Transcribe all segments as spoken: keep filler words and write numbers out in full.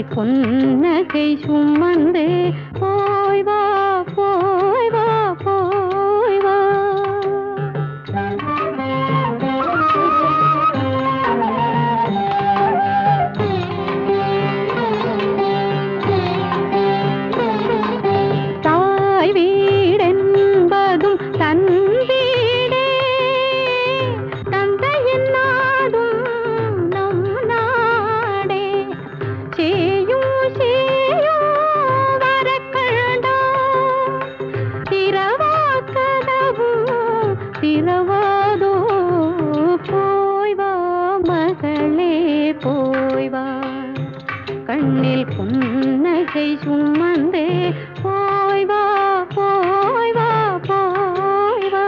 புன்னகை சுமந்து போய் வா போய் வா போய் வா. தாய் வீடென்பதும் தன் வீடே, தந்தையின் நாடும் நம் நாடே. சேயும் சேயும் வரக்கண்டோ, திரவா கதவும் திரவாதோ. போய் வா மகளே போய் வா, கண்ணில் புன்னகை சுமந்தே போய் வா போய் வா போய் வா.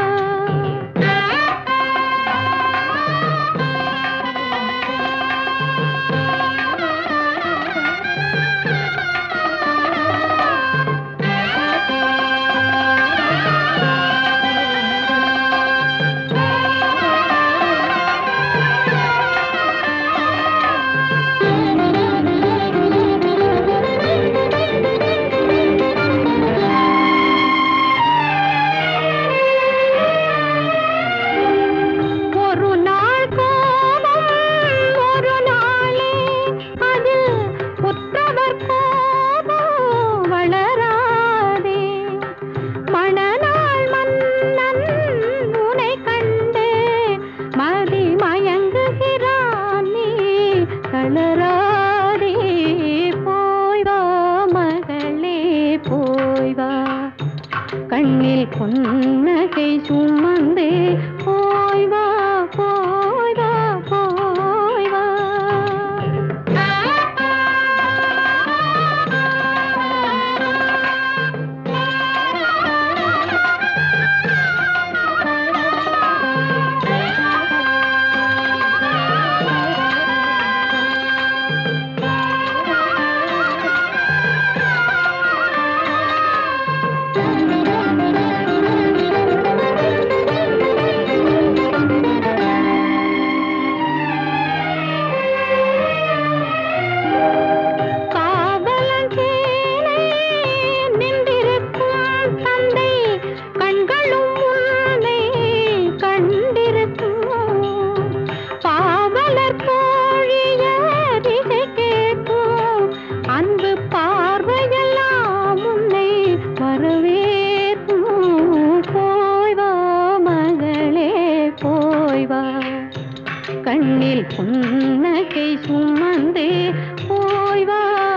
கண்ணில் புன்னகை சுமந்தே போய் வா போய் வா போய் வா. கண்ணில் புன்னகை சுமந்தே போய் வா.